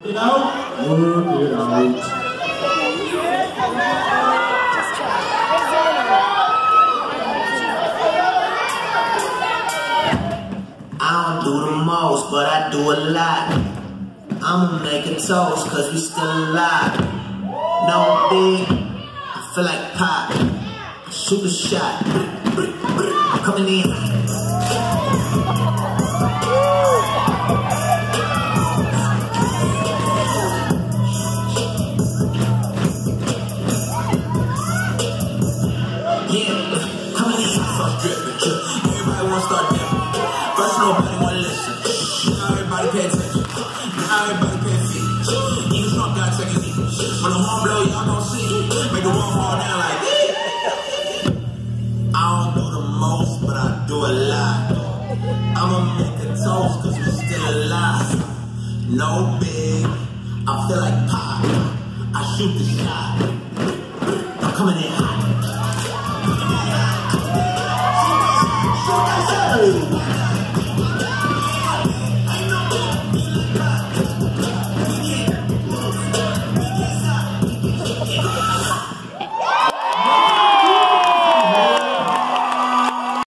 it out. Work it out. I don't do the most, but I do a lot. I'ma make a toast, cause we still alive. No big, I feel like pop. I shoot a shot. I'm coming in. Yeah, coming in. Everybody wanna start dipping. First nobody wanna listen. Now everybody pay attention. Now everybody pay attention. Even Trump got second seat. When the horn blow, y'all gon' see. Make the wall fall down like I don't do the most, but I do a lot. I'ma make a toast, cause we still alive. No big, I feel like pop. I shoot the shot. I'm coming in hot.